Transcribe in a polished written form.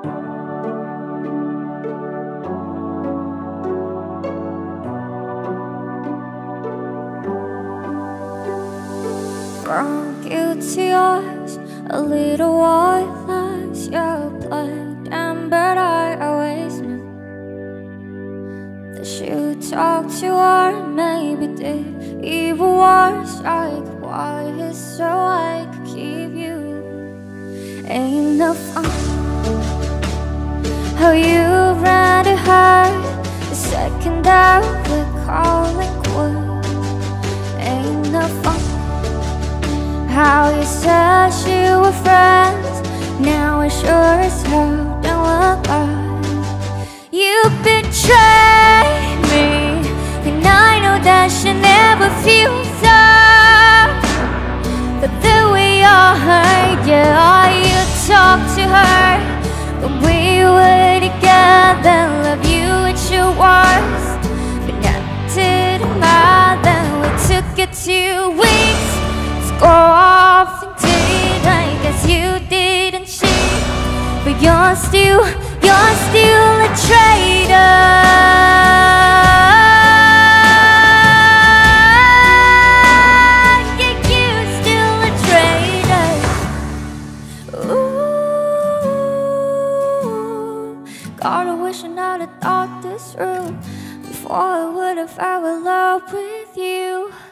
From guilty eyes, a little white lies. You're black and but I always knew that you talk to her, maybe did even worse. Like why is so I could keep you. Ain't no fun how you ran to her the second that we're calling quits. Ain't no fun how you said you were friends, now it sure as hell don't look like you betrayed me. And I know that she never feels sorry for the way I hurt. Yeah, you talk to her when we were together, love you at your worst, but that didn't matter. We took it 2 weeks. Go off and date, I guess you didn't cheat, but you're still a traitor. Yeah, you're still a traitor. Ooh, God, I wish I never thought this through before I would have fell in love with you.